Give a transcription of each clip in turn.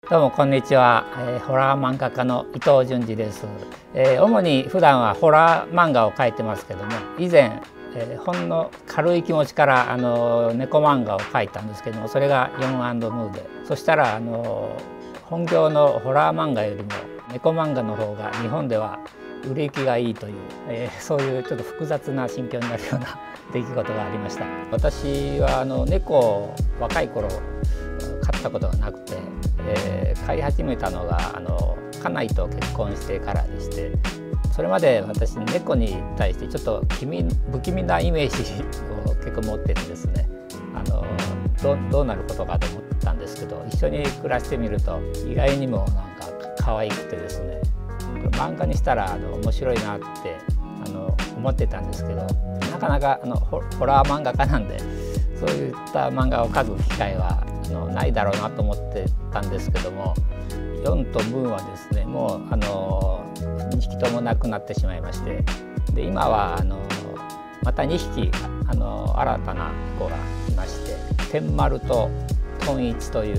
どうもこんにちは、ホラー漫画家の伊藤淳二です。主に普段はホラー漫画を描いてますけども、以前、ほんの軽い気持ちから猫漫画を描いたんですけども、それがヨン&ムーで、そしたら本業のホラー漫画よりも猫漫画の方が日本では売れ行きがいいという、そういうちょっと複雑な心境になるような出来事がありました。私は猫を若い頃飼ったことがなくて、飼い始めたのが家内と結婚してからでして、それまで私猫に対してちょっと不気味なイメージを結構持っててですね、どうなることかと思ったんですけど、一緒に暮らしてみると意外にもなんか可愛くてですね、漫画にしたら面白いなって思ってたんですけど、なかなかホラー漫画家なんでそういった漫画を描く機会はないだろうなと思ってたんですけども、ヨンとムーはですね、もう2匹とも亡くなってしまいまして、で今はまた2匹新たな子がいまして、天丸とトンイチという、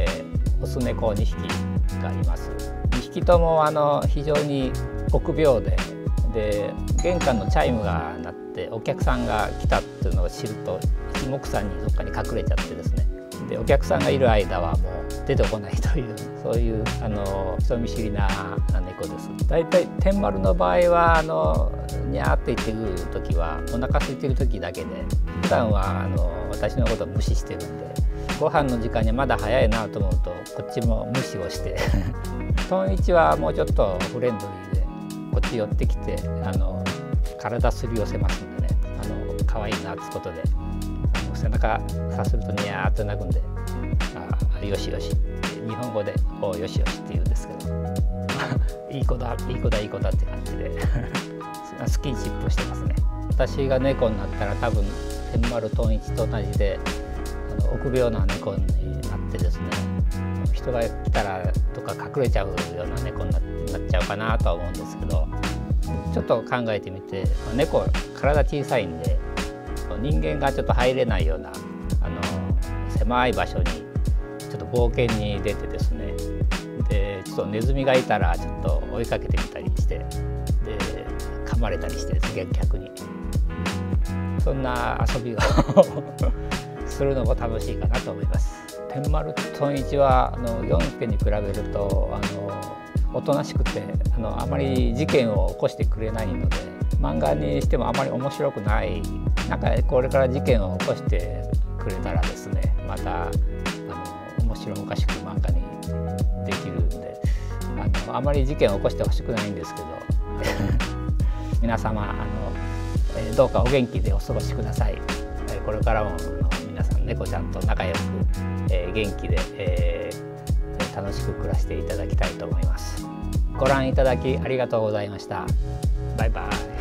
オス猫2匹がいます。2匹とも非常に臆病で、玄関のチャイムが鳴ってお客さんが来たっていうのを知ると一目散にどっかに隠れちゃってですね、でお客さんがいる間はもう出てこないという、そういう人見知りな猫です。だいたい天丸の場合はにゃーって言ってくる時はお腹空いてる時だけで、普段は私のことを無視してるんで、ご飯の時間にまだ早いなと思うとこっちも無視をしてトンイチはもうちょっとフレンドリーでこっち寄ってきて体すり寄せますんでね、可愛いなってことで背中さするとニャーっと鳴くんで、よしよし、日本語で「おうよしよし」って言うんですけどいい子だいい子だいい子だって感じでスキンシップしてますね。私が猫になったら多分天丸トンイチと同じで臆病な猫になってですね、人が来たらとか隠れちゃうような猫になっちゃうかなとは思うんですけど、ちょっと考えてみて、猫体小さいんで人間がちょっと入れないような狭い場所にちょっと冒険に出てですね、でちょっとネズミがいたらちょっと追いかけてみたりして、で噛まれたりしてですね、逆にそんな遊びをするのも楽しいかなと思います。天丸トンイチはヨンスケに比べるとおとなしくてあまり事件を起こしてくれないので、漫画にしてもあまり面白くない。なんかこれから事件を起こしてくれたらですね、また面白おかしく漫画にできるんで、あまり事件を起こしてほしくないんですけど皆様どうかお元気でお過ごしください。これからも皆さん猫ちゃんと仲良く、元気で、楽しく暮らしていただきたいと思います。ご覧いただきありがとうございました。バイバイ。